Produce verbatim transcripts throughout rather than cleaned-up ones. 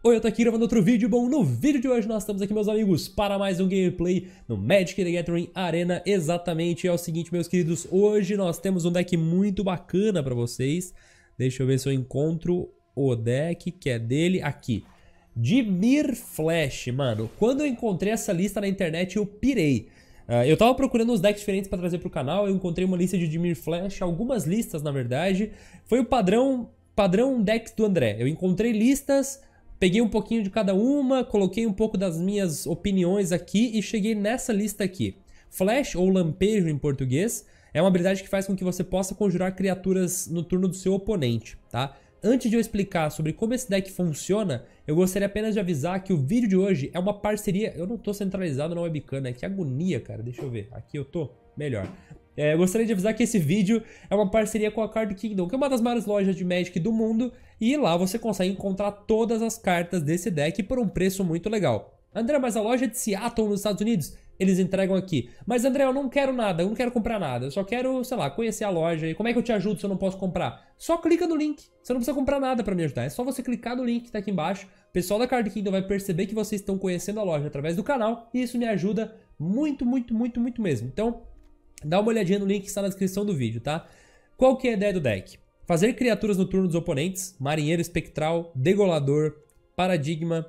Oi, eu tô aqui gravando outro vídeo. Bom, no vídeo de hoje nós estamos aqui, meus amigos, para mais um gameplay no Magic the Gathering Arena. Exatamente, é o seguinte, meus queridos, hoje nós temos um deck muito bacana pra vocês. Deixa eu ver se eu encontro o deck que é dele aqui. Dimir Flash, mano, quando eu encontrei essa lista na internet eu pirei. Uh, eu tava procurando uns decks diferentes pra trazer pro canal, eu encontrei uma lista de Dimir Flash, algumas listas na verdade. Foi o padrão, padrão decks do André. Eu encontrei listas... Peguei um pouquinho de cada uma, coloquei um pouco das minhas opiniões aqui e cheguei nessa lista aqui. Flash, ou lampejo em português, é uma habilidade que faz com que você possa conjurar criaturas no turno do seu oponente, tá? Antes de eu explicar sobre como esse deck funciona, eu gostaria apenas de avisar que o vídeo de hoje é uma parceria... Eu não tô centralizado na webcam, né? Que agonia, cara. Deixa eu ver. Aqui eu tô. Melhor. É, eu gostaria de avisar que esse vídeo é uma parceria com a Card Kingdom, que é uma das maiores lojas de Magic do mundo, e lá você consegue encontrar todas as cartas desse deck por um preço muito legal. André, mas a loja é de Seattle, nos Estados Unidos, eles entregam aqui. Mas André, eu não quero nada, eu não quero comprar nada, eu só quero, sei lá, conhecer a loja. E como é que eu te ajudo se eu não posso comprar? Só clica no link, você não precisa comprar nada pra me ajudar, é só você clicar no link que tá aqui embaixo. O pessoal da Card Kingdom vai perceber que vocês estão conhecendo a loja através do canal, e isso me ajuda muito, muito, muito, muito mesmo. Então... dá uma olhadinha no link que está na descrição do vídeo, tá? Qual que é a ideia do deck? Fazer criaturas no turno dos oponentes, Marinheiro Espectral, Degolador, Paradigma,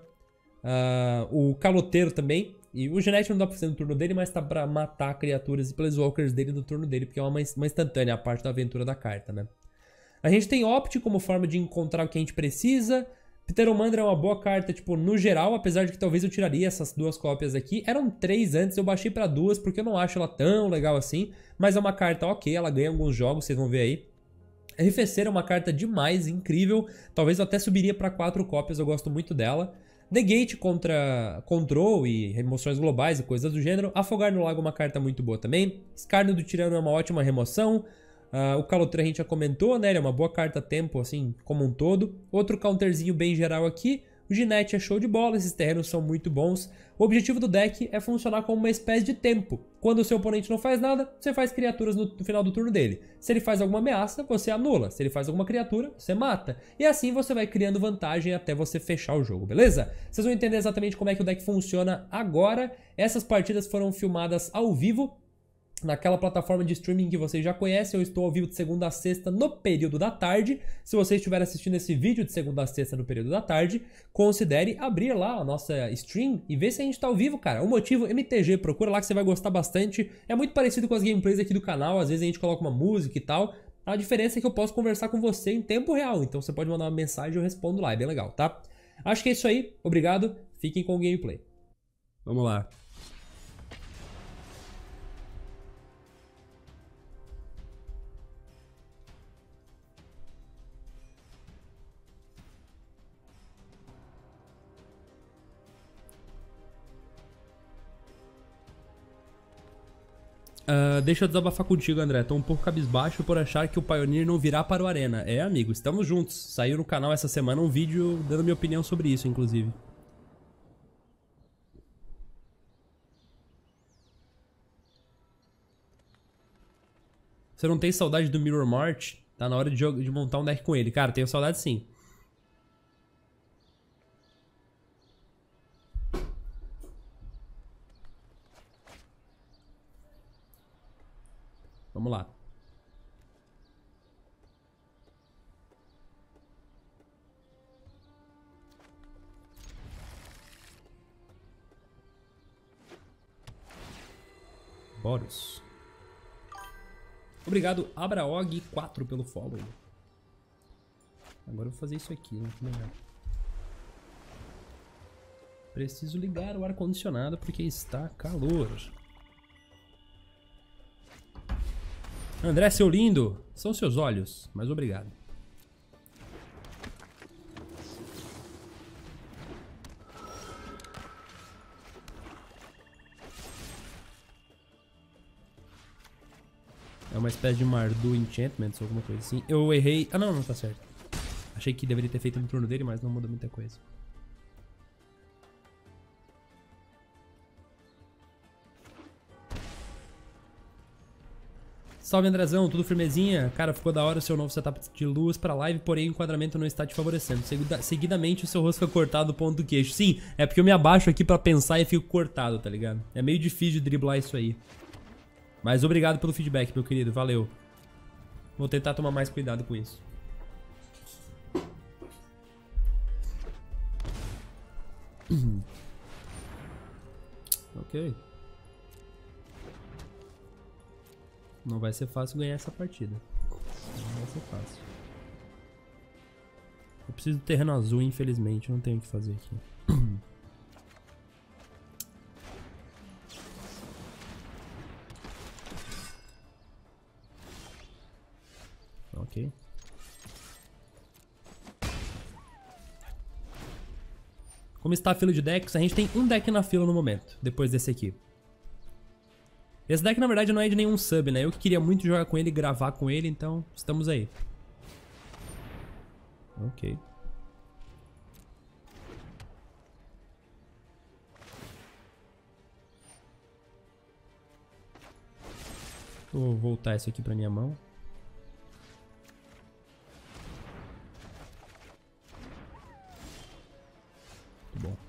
uh, o Caloteiro também. E o Genet não dá pra fazer no turno dele, mas tá pra matar criaturas e Planeswalkers dele no turno dele, porque é uma, uma instantânea, a parte da aventura da carta, né? A gente tem Opt como forma de encontrar o que a gente precisa. Pteromandra é uma boa carta, tipo, no geral, apesar de que talvez eu tiraria essas duas cópias aqui. Eram três antes, eu baixei pra duas, porque eu não acho ela tão legal assim. Mas é uma carta ok, ela ganha alguns jogos, vocês vão ver aí. Arrefecer é uma carta demais, incrível. Talvez eu até subiria pra quatro cópias, eu gosto muito dela. Negate contra Control e remoções globais e coisas do gênero. Afogar no Lago é uma carta muito boa também. Escárnio do Tirano é uma ótima remoção. Uh, o Caloteiro a gente já comentou, né? Ele é uma boa carta a tempo, assim, como um todo. Outro counterzinho bem geral aqui. O Ginete é show de bola, esses terrenos são muito bons. O objetivo do deck é funcionar como uma espécie de tempo. Quando o seu oponente não faz nada, você faz criaturas no final do turno dele. Se ele faz alguma ameaça, você anula. Se ele faz alguma criatura, você mata. E assim você vai criando vantagem até você fechar o jogo, beleza? Vocês vão entender exatamente como é que o deck funciona agora. Essas partidas foram filmadas ao vivo naquela plataforma de streaming que vocês já conhecem. Eu estou ao vivo de segunda a sexta no período da tarde. Se você estiver assistindo esse vídeo de segunda a sexta no período da tarde, considere abrir lá a nossa stream e ver se a gente está ao vivo, cara. O motivo M T G, procura lá que você vai gostar bastante. É muito parecido com as gameplays aqui do canal, às vezes a gente coloca uma música e tal. A diferença é que eu posso conversar com você em tempo real, então você pode mandar uma mensagem e eu respondo lá, é bem legal, tá? Acho que é isso aí, obrigado, fiquem com o gameplay. Vamos lá. Uh, deixa eu desabafar contigo, André. Tô um pouco cabisbaixo por achar que o Pioneer não virá para o Arena. É, amigo, estamos juntos. Saiu no canal essa semana um vídeo dando minha opinião sobre isso, inclusive. Você não tem saudade do Mirror Mart? Tá na hora de, de montar um deck com ele. Cara, tenho saudade sim. Vamos lá. Boros. Obrigado, Abraog quatro pelo follow. Agora eu vou fazer isso aqui, né? Melhor. Preciso ligar o ar-condicionado porque está calor. André, seu lindo, são seus olhos, mas obrigado. É uma espécie de Mardu Enchantments ou alguma coisa assim. Eu errei... Ah, não, não tá certo. Achei que deveria ter feito no turno dele, mas não muda muita coisa. Salve, Andrezão, tudo firmezinha? Cara, ficou da hora o seu novo setup de luz pra live, porém o enquadramento não está te favorecendo. Seguida, seguidamente o seu rosto fica cortado do ponto do queixo. Sim, é porque eu me abaixo aqui pra pensar e fico cortado, tá ligado? É meio difícil de driblar isso aí. Mas obrigado pelo feedback, meu querido, valeu. Vou tentar tomar mais cuidado com isso. Ok. Não vai ser fácil ganhar essa partida. Não vai ser fácil. Eu preciso do terreno azul, infelizmente. Não tenho o que fazer aqui. Ok. Como está a fila de decks? A gente tem um deck na fila no momento, depois desse aqui. Esse deck, na verdade, não é de nenhum sub, né? Eu que queria muito jogar com ele e gravar com ele, então estamos aí. Ok. Vou voltar isso aqui pra minha mão. Muito bom.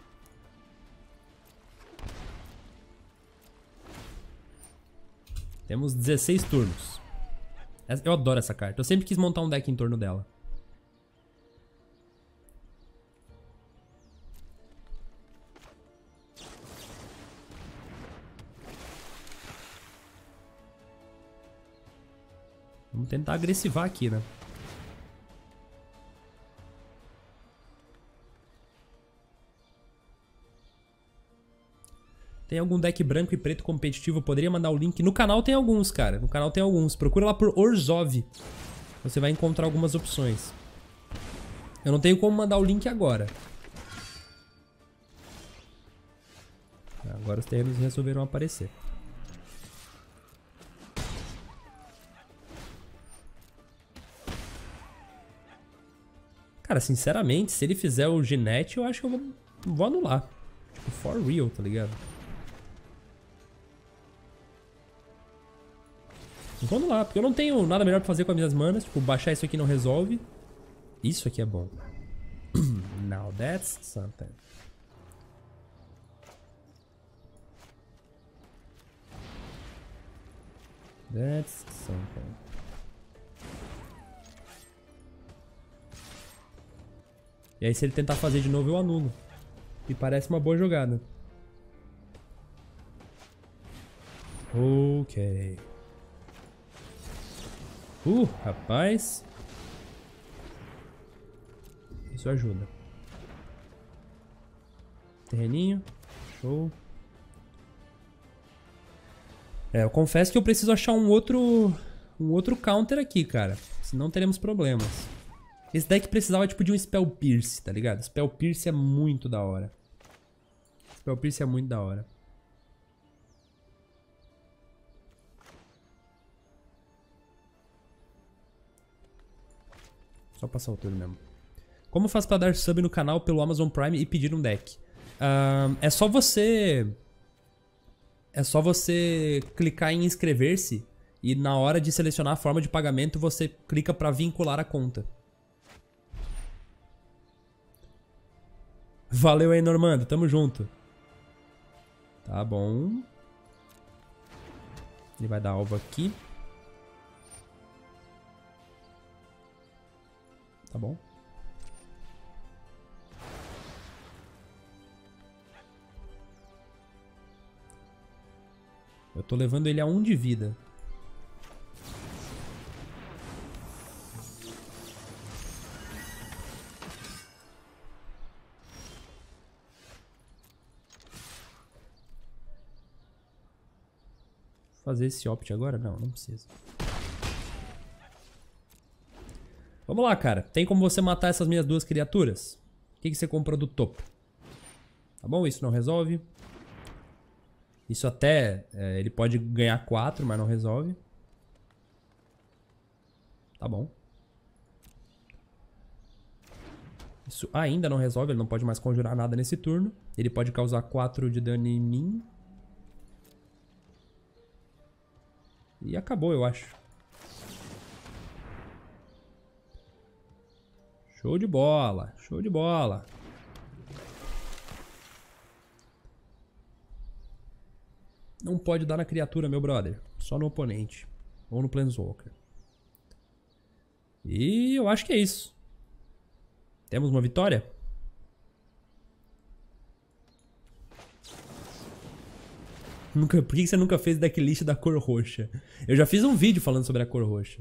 Temos dezesseis turnos. Eu adoro essa carta. Eu sempre quis montar um deck em torno dela. Vamos tentar agressivar aqui, né? Tem algum deck branco e preto competitivo? Eu poderia mandar o link. No canal tem alguns, cara. No canal tem alguns. Procura lá por Orzhov. Você vai encontrar algumas opções. Eu não tenho como mandar o link agora. Agora os terrenos resolveram aparecer. Cara, sinceramente, se ele fizer o Ginete, eu acho que eu vou, vou anular. Tipo, for real, tá ligado? Vamos lá, porque eu não tenho nada melhor pra fazer com as minhas manas. Tipo, baixar isso aqui não resolve. Isso aqui é bom. Now that's something. That's something. E aí se ele tentar fazer de novo eu anulo. E parece uma boa jogada. Ok. Uh, rapaz. Isso ajuda. Terreninho. Show. É, eu confesso que eu preciso achar um outro... Um outro counter aqui, cara. Senão teremos problemas. Esse deck precisava tipo de um Spell Pierce, tá ligado? Spell Pierce é muito da hora. Spell Pierce é muito da hora. Só passar o turno mesmo. Como faz pra dar sub no canal pelo Amazon Prime e pedir um deck? Uh, é só você... É só você clicar em inscrever-se e na hora de selecionar a forma de pagamento você clica pra vincular a conta. Valeu aí, Normando. Tamo junto. Tá bom. Ele vai dar alvo aqui. Tá bom. Eu tô levando ele a um de vida. Fazer esse opt agora? Não, não precisa. Vamos lá, cara. Tem como você matar essas minhas duas criaturas? O que, que você comprou do topo? Tá bom? Isso não resolve. Isso até... É, ele pode ganhar quatro, mas não resolve. Tá bom. Isso ainda não resolve. Ele não pode mais conjurar nada nesse turno. Ele pode causar quatro de dano em mim. E acabou, eu acho. Show de bola, show de bola. Não pode dar na criatura, meu brother. Só no oponente. Ou no Planeswalker. E eu acho que é isso. Temos uma vitória? Nunca, por que você nunca fez decklist da cor roxa? Eu já fiz um vídeo falando sobre a cor roxa.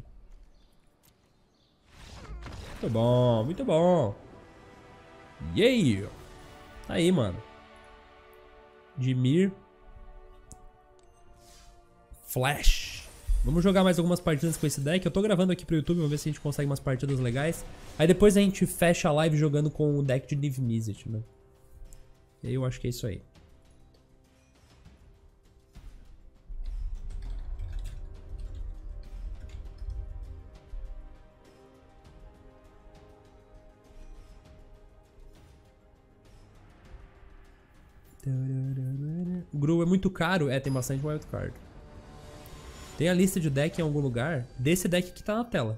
Muito bom, muito bom. Yeah! Aí, mano. Dimir. Flash. Vamos jogar mais algumas partidas com esse deck. Eu tô gravando aqui pro YouTube, vamos ver se a gente consegue umas partidas legais. Aí depois a gente fecha a live jogando com o deck de Niv Mizzet, né? E aí eu acho que é isso aí. O Gru é muito caro? É, tem bastante wildcard. Tem a lista de deck em algum lugar desse deck que tá na tela.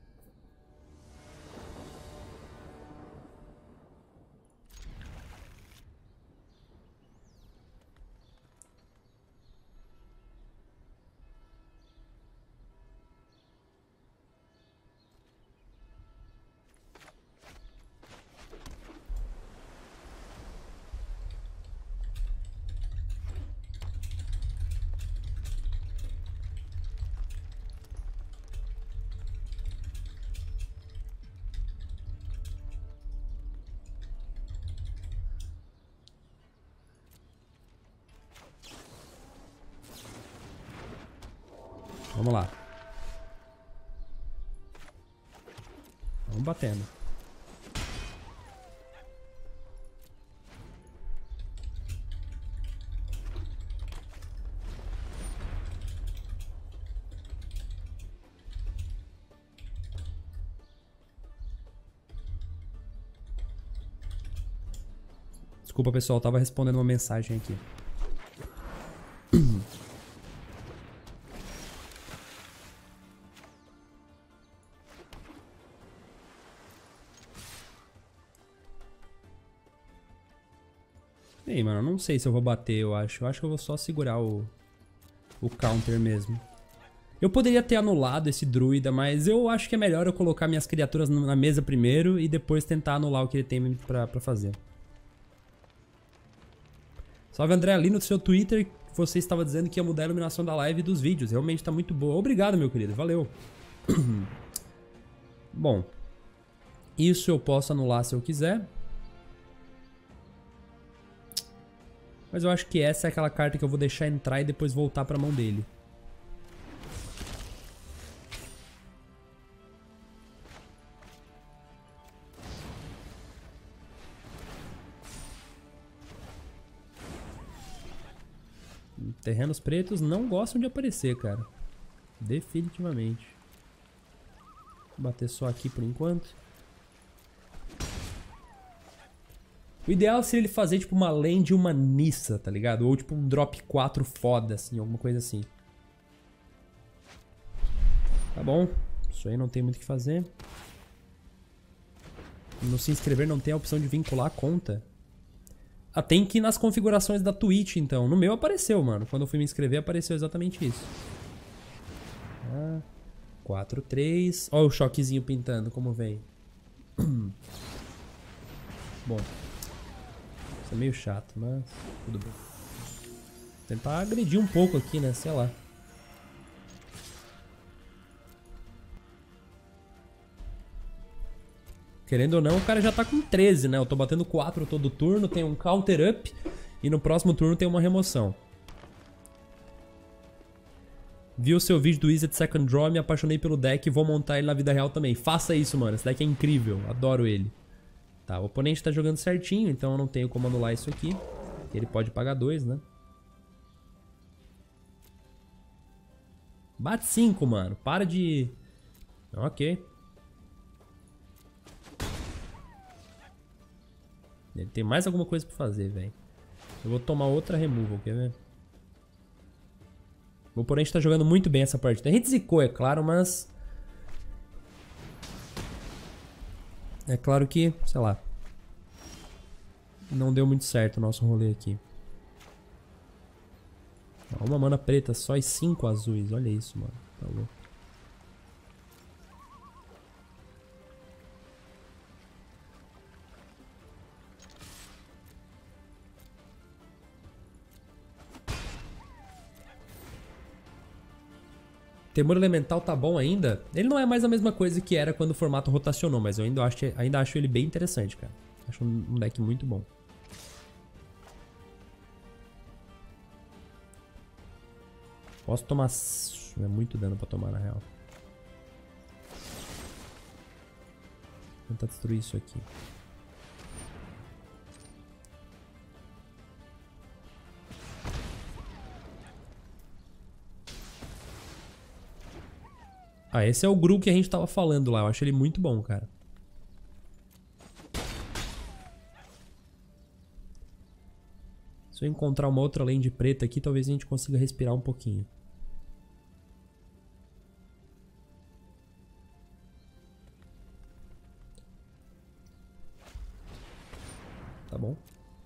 Vamos lá. Vamos batendo. Desculpa, pessoal, eu tava respondendo uma mensagem aqui. E aí, mano, eu não sei se eu vou bater, eu acho. Eu acho que eu vou só segurar o, o counter mesmo. Eu poderia ter anulado esse druida, mas eu acho que é melhor eu colocar minhas criaturas na mesa primeiro e depois tentar anular o que ele tem pra, pra fazer. Salve, André, ali no seu Twitter você estava dizendo que ia mudar a iluminação da live e dos vídeos. Realmente tá muito boa. Obrigado, meu querido. Valeu. Bom, isso eu posso anular se eu quiser. Mas eu acho que essa é aquela carta que eu vou deixar entrar e depois voltar pra mão dele. Terrenos pretos não gostam de aparecer, cara. Definitivamente. Vou bater só aqui por enquanto. O ideal seria ele fazer tipo uma land e uma Nissa, tá ligado? Ou tipo um drop quatro foda, assim, alguma coisa assim. Tá bom. Isso aí não tem muito o que fazer. No se inscrever não tem a opção de vincular a conta. Ah, tem que ir nas configurações da Twitch, então. No meu apareceu, mano. Quando eu fui me inscrever, apareceu exatamente isso. Ah, quatro, três. Olha o choquezinho pintando, como vem. Bom. Isso é meio chato, mas tudo bem. Vou tentar agredir um pouco aqui, né? Sei lá. Querendo ou não, o cara já tá com treze, né? Eu tô batendo quatro todo turno, tem um counter up e no próximo turno tem uma remoção. Vi o seu vídeo do Wizard Second Draw, me apaixonei pelo deck e vou montar ele na vida real também. Faça isso, mano. Esse deck é incrível. Adoro ele. Tá, o oponente tá jogando certinho, então eu não tenho como anular isso aqui. Ele pode pagar dois, né? Bate cinco, mano. Para de... Ok. Ele tem mais alguma coisa pra fazer, velho. Eu vou tomar outra removal, quer ver? O oponente tá jogando muito bem essa partida. A gente zicou, é claro, mas... É claro que, sei lá... Não deu muito certo o nosso rolê aqui. Uma mana preta só e cinco azuis. Olha isso, mano. Tá louco. Temor Elemental tá bom ainda? Ele não é mais a mesma coisa que era quando o formato rotacionou, mas eu ainda acho, ainda acho ele bem interessante, cara. Acho um deck muito bom. Posso tomar... É muito dano pra tomar, na real. Vou tentar destruir isso aqui. Ah, esse é o Gru que a gente tava falando lá. Eu acho ele muito bom, cara. Se eu encontrar uma outra lane de preta aqui, talvez a gente consiga respirar um pouquinho. Tá bom.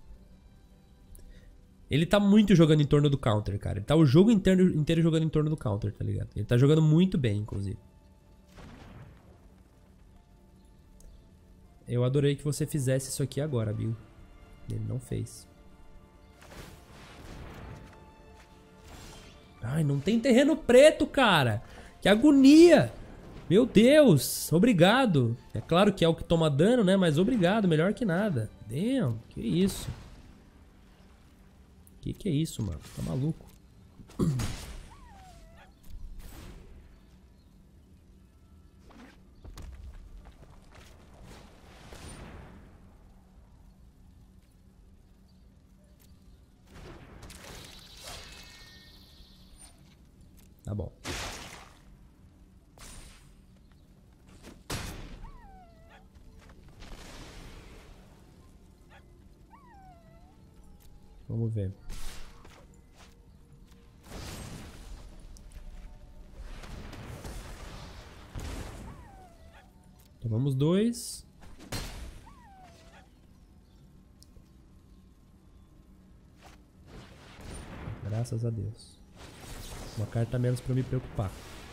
Ele tá muito jogando em torno do counter, cara. Ele tá o jogo inteiro, inteiro jogando em torno do counter, tá ligado? Ele tá jogando muito bem, inclusive. Eu adorei que você fizesse isso aqui agora, Bill. Ele não fez. Ai, não tem terreno preto, cara. Que agonia. Meu Deus, obrigado. É claro que é o que toma dano, né? Mas obrigado, melhor que nada. Damn, que isso. Que que é isso, mano? Tá maluco? Tá bom. Vamos ver. Tomamos dois. Graças a Deus. Uma carta a menos pra me preocupar.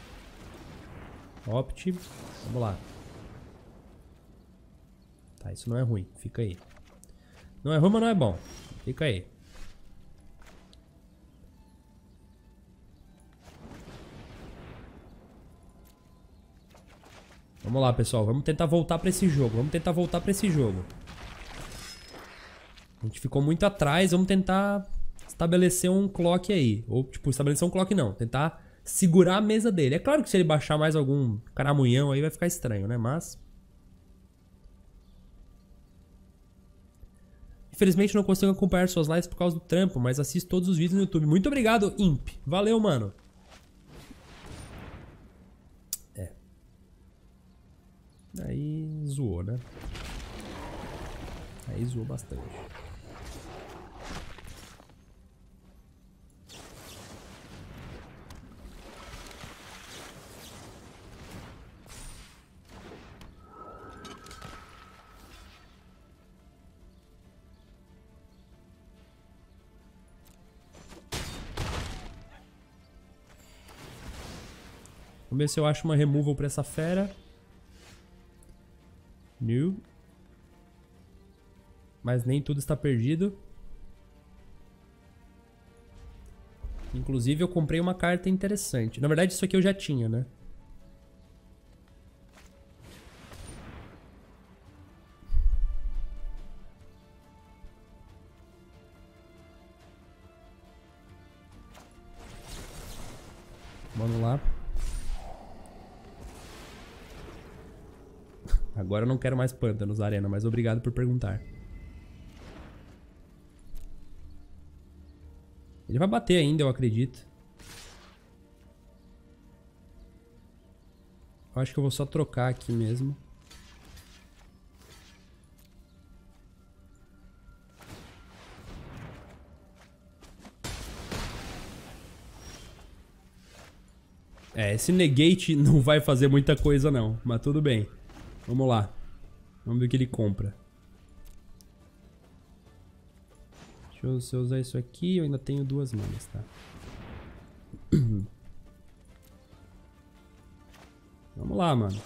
Opt. Vamos lá. Tá, isso não é ruim. Fica aí. Não é ruim, mas não é bom. Fica aí. Vamos lá, pessoal. Vamos tentar voltar pra esse jogo. Vamos tentar voltar pra esse jogo. A gente ficou muito atrás. Vamos tentar estabelecer um clock aí. Ou, tipo, estabelecer um clock não. Tentar segurar a mesa dele. É claro que se ele baixar mais algum caramunhão aí vai ficar estranho, né? Mas... Infelizmente não consigo acompanhar suas lives por causa do trampo, mas assisto todos os vídeos no YouTube. Muito obrigado, Imp. Valeu, mano. É. Aí zoou, né? Aí zoou bastante. Vamos ver se eu acho uma removal pra essa fera. New. Mas nem tudo está perdido. Inclusive eu comprei uma carta interessante. Na verdade isso aqui eu já tinha, né? Vamos lá. Agora eu não quero mais pântanos, Arena, mas obrigado por perguntar. Ele vai bater ainda, eu acredito. Eu acho que eu vou só trocar aqui mesmo. É, esse negate não vai fazer muita coisa não, mas tudo bem. Vamos lá. Vamos ver o que ele compra. Deixa eu, se eu usar isso aqui, eu ainda tenho duas manas, tá? Vamos lá, mano.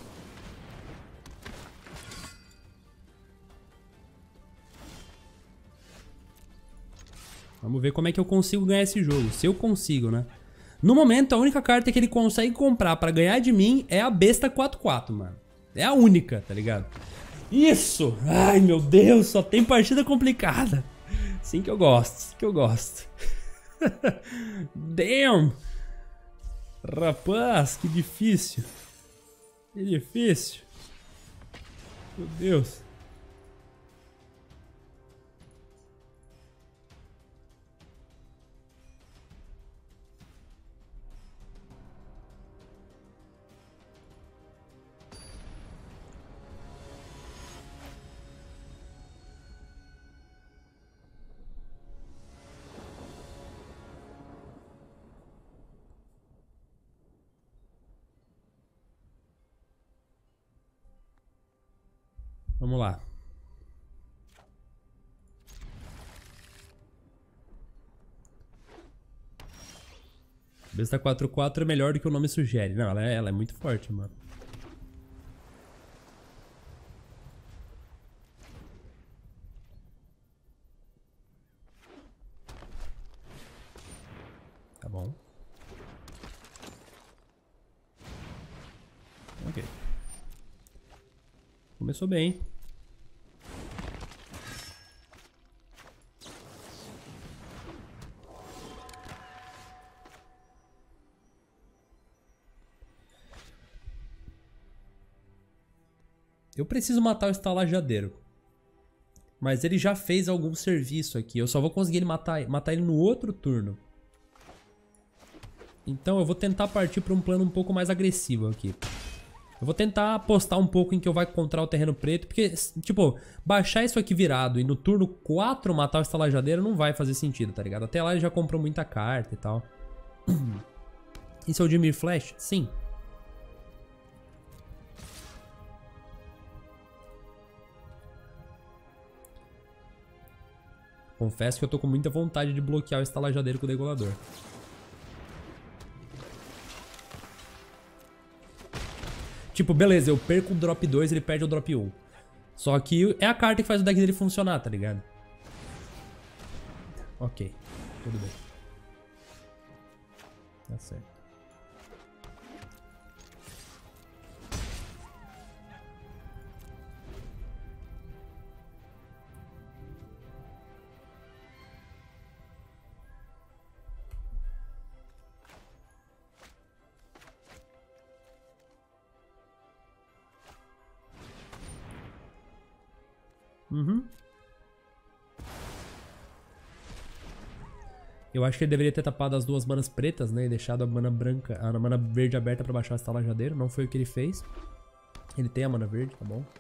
Vamos ver como é que eu consigo ganhar esse jogo. Se eu consigo, né? No momento, a única carta que ele consegue comprar pra ganhar de mim é a besta quatro quatro, mano. É a única, tá ligado? Isso! Ai, meu Deus, só tem partida complicada. Assim que eu gosto, assim que eu gosto. Damn! Rapaz, que difícil. Que difícil. Meu Deus. Vamos lá. Besta quatro quatro é melhor do que o nome sugere. Não, ela é, ela é muito forte, mano. Tá bom. Ok. Começou bem. Eu preciso matar o estalajadeiro. Mas ele já fez algum serviço aqui. Eu só vou conseguir ele matar, matar ele no outro turno. Então eu vou tentar partir para um plano um pouco mais agressivo aqui. Eu vou tentar apostar um pouco em que eu vou encontrar o terreno preto. Porque, tipo, baixar isso aqui virado e no turno quatro matar o estalajadeiro não vai fazer sentido, tá ligado? Até lá ele já comprou muita carta e tal. Isso é o Dimir Flash? Sim. Confesso que eu tô com muita vontade de bloquear o estalajadeiro com o degolador. Tipo, beleza, eu perco o drop dois, ele perde o drop um. Só que é a carta que faz o deck dele funcionar, tá ligado? Ok, tudo bem. Tá certo. Uhum. Eu acho que ele deveria ter tapado as duas manas pretas, né? E deixado a mana branca, a mana verde aberta pra baixar o estalajadeiro. Não foi o que ele fez. Ele tem a mana verde, tá bom?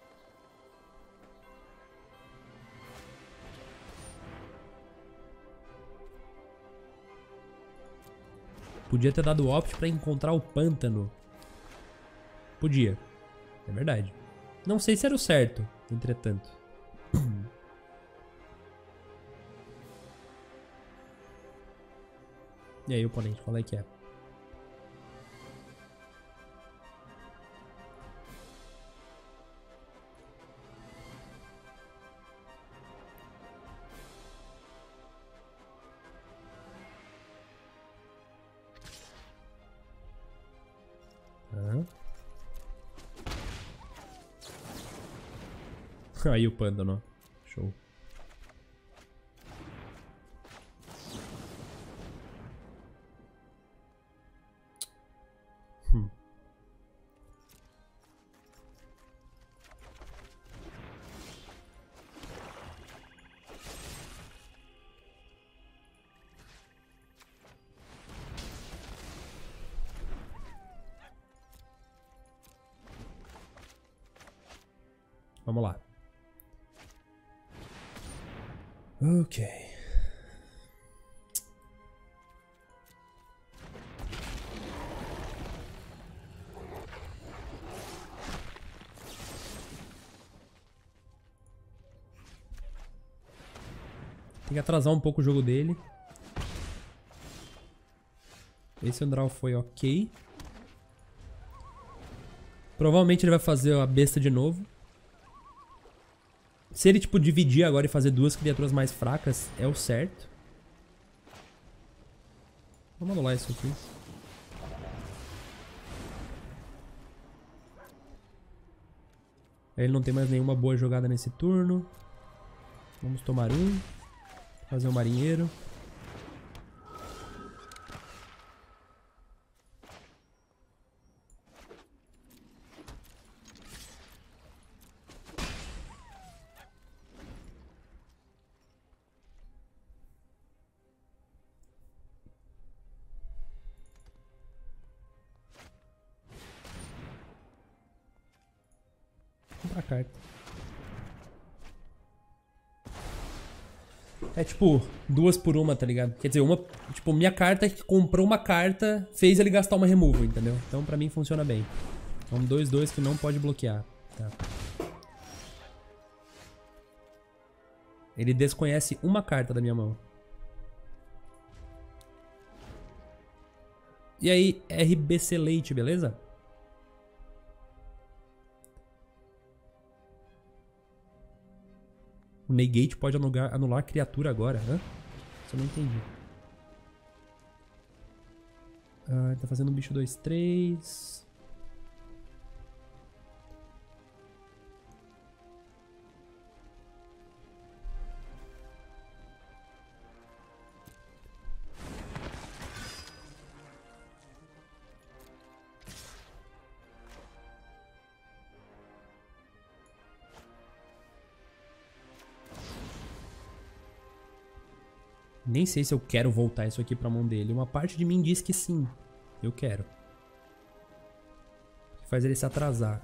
Podia ter dado opt pra encontrar o pântano. Podia. É verdade. Não sei se era o certo, entretanto. E aí, oponente, qual é que é? Ah. Aí o pântano. Show. Hum. Vamos lá. Ok. Tem que atrasar um pouco o jogo dele. Esse Andral foi ok. Provavelmente ele vai fazer a besta de novo. Se ele, tipo, dividir agora e fazer duas criaturas mais fracas, é o certo. Vamos anular isso aqui. Ele não tem mais nenhuma boa jogada nesse turno. Vamos tomar um. Fazer um marinheiro. A carta. É tipo, duas por uma, tá ligado? Quer dizer, uma. Tipo, minha carta que comprou uma carta fez ele gastar uma removal, entendeu? Então pra mim funciona bem. Então dois, dois que não pode bloquear. Tá. Ele desconhece uma carta da minha mão. E aí, R B C Leite, beleza? O Negate pode anular, anular a criatura agora. Hã? Isso eu não entendi. Ah, ele tá fazendo um bicho dois, três. Nem sei se eu quero voltar isso aqui pra mão dele. Uma parte de mim diz que sim. Eu quero. Faz ele se atrasar.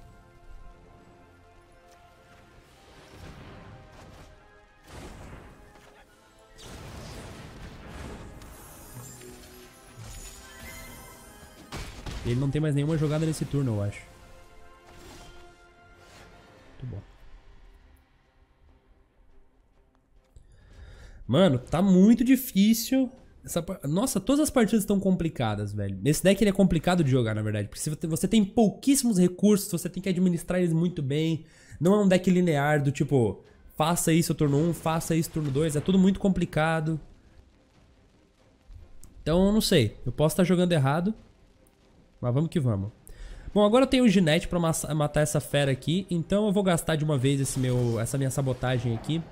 Ele não tem mais nenhuma jogada nesse turno, eu acho. Muito bom. Mano, tá muito difícil. Essa... Nossa, todas as partidas estão complicadas, velho. Esse deck ele é complicado de jogar, na verdade. Porque você tem pouquíssimos recursos, você tem que administrar eles muito bem. Não é um deck linear do tipo, faça isso turno um, faça isso turno dois. É tudo muito complicado. Então, eu não sei. Eu posso estar jogando errado. Mas vamos que vamos. Bom, agora eu tenho o Ginete pra matar essa fera aqui. Então eu vou gastar de uma vez esse meu, essa minha sabotagem aqui.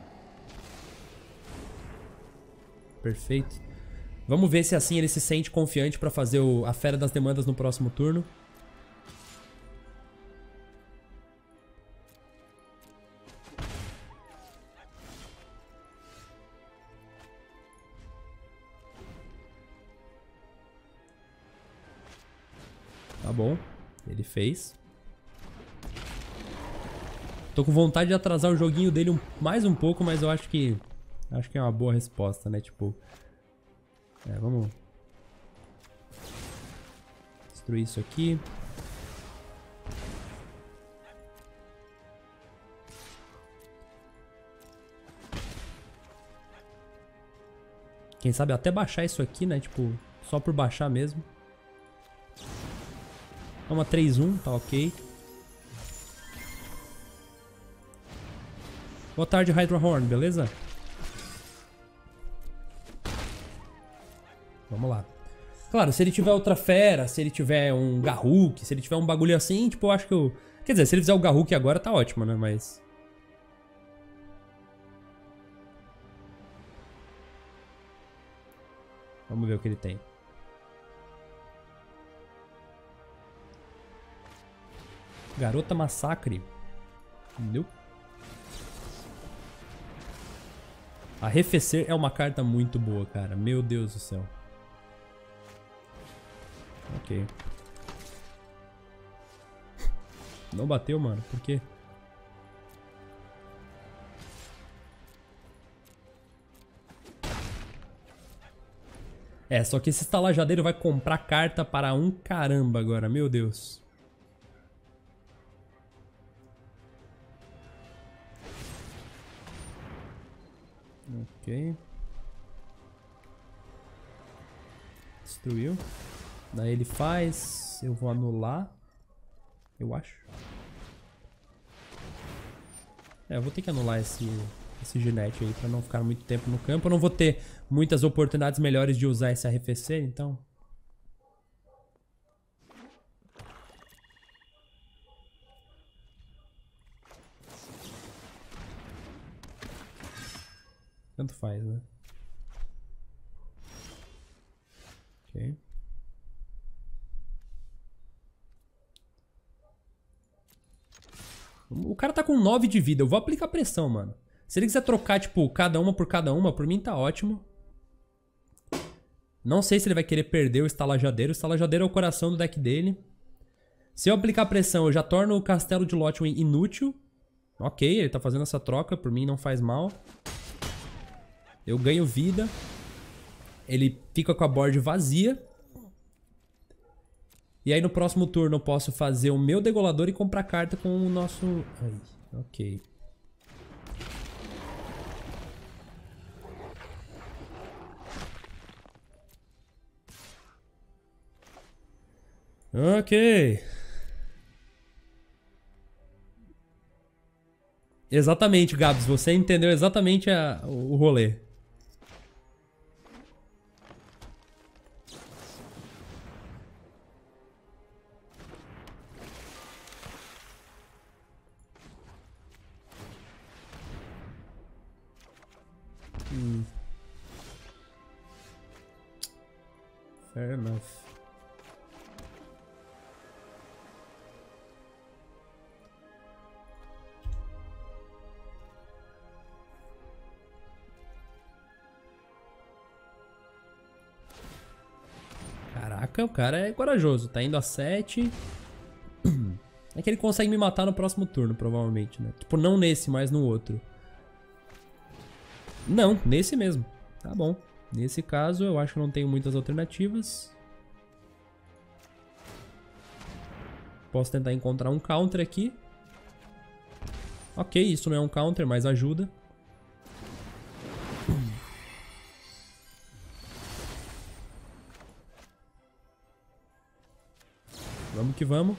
Perfeito. Vamos ver se assim ele se sente confiante pra fazer o, a Fera das Demandas no próximo turno. Tá bom. Ele fez. Tô com vontade de atrasar o joguinho dele um, mais um pouco, mas eu acho que... Acho que é uma boa resposta, né? Tipo... É, vamos... Destruir isso aqui. Quem sabe até baixar isso aqui, né? Tipo, só por baixar mesmo. Uma três um, tá ok. Boa tarde, Hydra Horn, beleza? Vamos lá. Claro, se ele tiver outra fera, se ele tiver um Garruk, se ele tiver um bagulho assim, tipo, eu acho que eu... Quer dizer, se ele fizer o Garruk agora, tá ótimo, né? Mas... Vamos ver o que ele tem. Garota Massacre. Entendeu? Arrefecer é uma carta muito boa, cara. Meu Deus do céu. Ok. Não bateu, mano. Por quê? É, só que esse estalajadeiro vai comprar carta para um caramba agora. Meu Deus. Ok. Destruiu. Daí ele faz... Eu vou anular. Eu acho. É, eu vou ter que anular esse, esse ginete aí pra não ficar muito tempo no campo. Eu não vou ter muitas oportunidades melhores de usar esse arrefecer, então... Tanto faz, né? Ok. O cara tá com nove de vida. Eu vou aplicar pressão, mano. Se ele quiser trocar, tipo, cada uma por cada uma, por mim tá ótimo. Não sei se ele vai querer perder o estalajadeiro. O estalajadeiro é o coração do deck dele. Se eu aplicar pressão, eu já torno o castelo de Lotwing inútil. Ok, ele tá fazendo essa troca. Por mim não faz mal. Eu ganho vida. Ele fica com a board vazia. E aí no próximo turno eu posso fazer o meu degolador e comprar carta com o nosso... Ai, ok. Ok. Exatamente, Gabs. Você entendeu exatamente a, o rolê. Hum. Fair enough. Caraca, o cara é corajoso. Tá indo a sete. É que ele consegue me matar no próximo turno, provavelmente, né? Tipo, não nesse, mas no outro. Não, nesse mesmo. Tá bom. Nesse caso, eu acho que não tenho muitas alternativas. Posso tentar encontrar um counter aqui. Ok, isso não é um counter, mas ajuda. Vamos que vamos.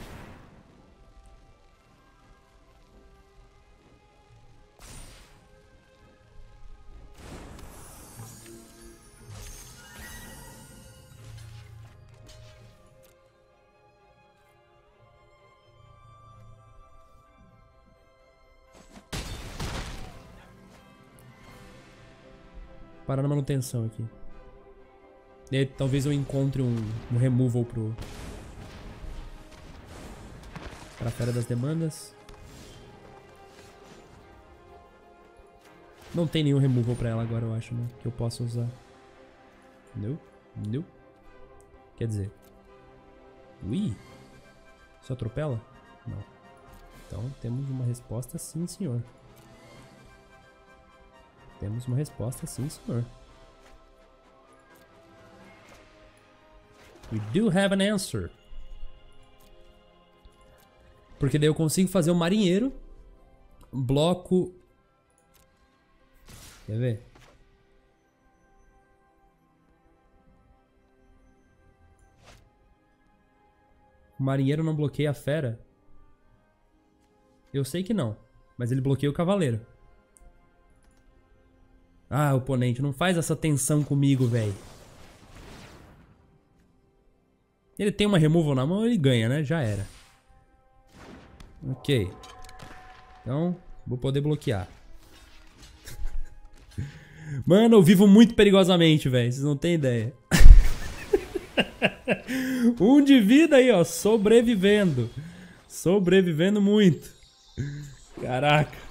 Parar na manutenção aqui. E aí, talvez eu encontre um, um removal pro... Pra Fera das Demandas. Não tem nenhum removal pra ela agora, eu acho, né? Que eu possa usar. Não, não. Quer dizer... Ui! Isso atropela? Não. Então, temos uma resposta sim, senhor. Temos uma resposta sim, senhor. We do have an answer. Porque daí eu consigo fazer um marinheiro. Bloco... Quer ver? O marinheiro não bloqueia a fera? Eu sei que não. Mas ele bloqueia o cavaleiro. Ah, oponente, não faz essa tensão comigo, velho. Ele tem uma removal na mão, ele ganha, né? Já era. Ok. Então, vou poder bloquear. Mano, eu vivo muito perigosamente, velho. Vocês não têm ideia. Um de vida aí, ó. Sobrevivendo. Sobrevivendo muito. Caraca.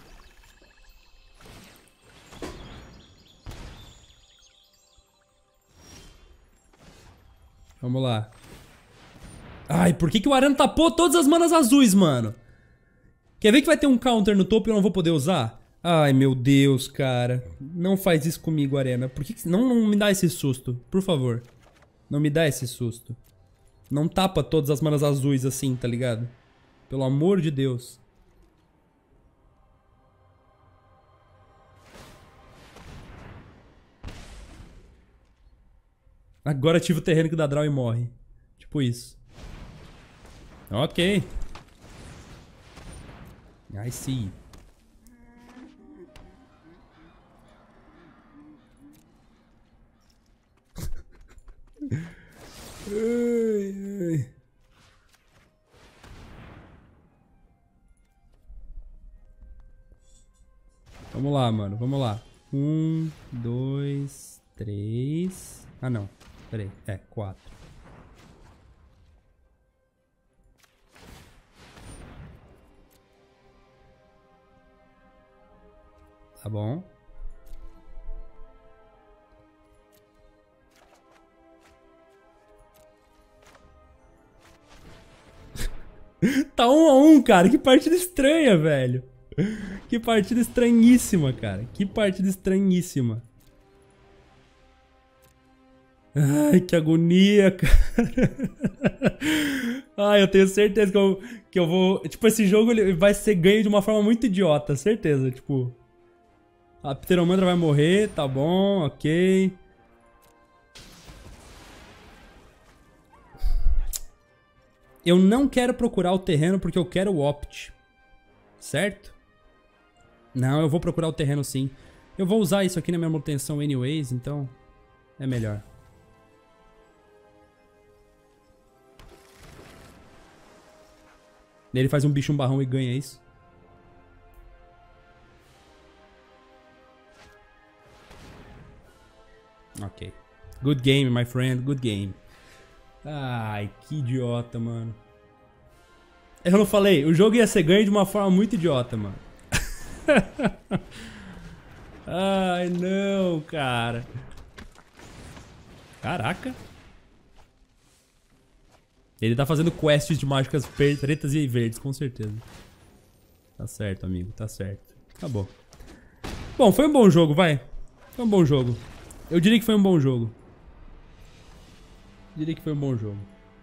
Vamos lá. Ai, por que que o Arana tapou todas as manas azuis, mano? Quer ver que vai ter um counter no topo e eu não vou poder usar? Ai, meu Deus, cara. Não faz isso comigo, Arena. Por que que... Não, não me dá esse susto, por favor. Não me dá esse susto. Não tapa todas as manas azuis assim, tá ligado? Pelo amor de Deus. Agora ativa o terreno que dá draw e morre. Tipo isso. Ok. I see. Ai, ai. Vamos lá, mano. Vamos lá. Um, dois, três... Ah, não. Pera aí. É, quatro. Tá bom. Tá um a um, cara. Que partida estranha, velho. Que partida estranhíssima, cara. Que partida estranhíssima. Ai, que agonia, cara. Ai, eu tenho certeza que eu, que eu vou... Tipo, esse jogo ele vai ser ganho de uma forma muito idiota. Certeza, tipo... A Pteromandra vai morrer, tá bom, ok. Eu não quero procurar o terreno porque eu quero o Opt. Certo? Não, eu vou procurar o terreno sim. Eu vou usar isso aqui na minha manutenção anyways, então... É melhor. Ele faz um bicho um barrão e ganha isso. Ok. Good game, my friend. Good game. Ai, que idiota, mano. Eu não falei, o jogo ia ser ganho de uma forma muito idiota, mano. Ai, não, cara. Caraca. Ele tá fazendo quests de mágicas pretas e verdes, com certeza. Tá certo, amigo, tá certo. Acabou. Bom, foi um bom jogo, vai. Foi um bom jogo. Eu diria que foi um bom jogo. Eu diria que foi um bom jogo.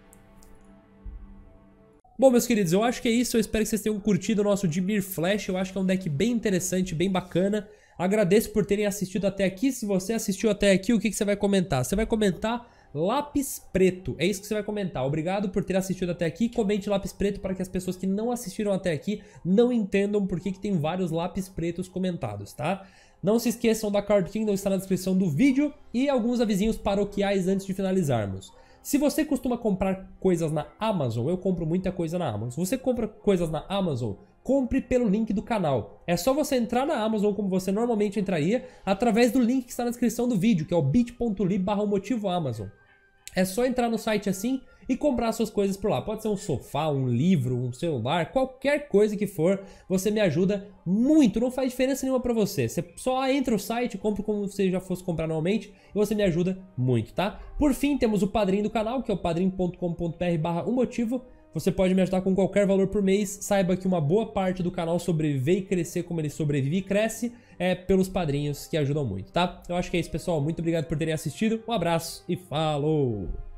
Bom, meus queridos, eu acho que é isso. Eu espero que vocês tenham curtido o nosso Dimir Flash. Eu acho que é um deck bem interessante, bem bacana. Agradeço por terem assistido até aqui. Se você assistiu até aqui, o que, que você vai comentar? Você vai comentar lápis preto. É isso que você vai comentar. Obrigado por ter assistido até aqui. Comente lápis preto para que as pessoas que não assistiram até aqui não entendam por que, que tem vários lápis pretos comentados, tá? Não se esqueçam da Card Kingdom, está na descrição do vídeo. E alguns avisinhos paroquiais antes de finalizarmos. Se você costuma comprar coisas na Amazon, eu compro muita coisa na Amazon. Se você compra coisas na Amazon, compre pelo link do canal. É só você entrar na Amazon como você normalmente entraria, através do link que está na descrição do vídeo, que é o bit.ly barra motivo Amazon. É só entrar no site assim e comprar suas coisas por lá. Pode ser um sofá, um livro, um celular, qualquer coisa que for, você me ajuda muito. Não faz diferença nenhuma pra você. Você só entra no site, compra como você já fosse comprar normalmente e você me ajuda muito, tá? Por fim, temos o padrinho do canal, que é o padrim ponto com ponto br barra o motivo. Você pode me ajudar com qualquer valor por mês. Saiba que uma boa parte do canal sobreviver e crescer como ele sobrevive e cresce é pelos padrinhos que ajudam muito, tá? Eu acho que é isso, pessoal. Muito obrigado por terem assistido. Um abraço e falou!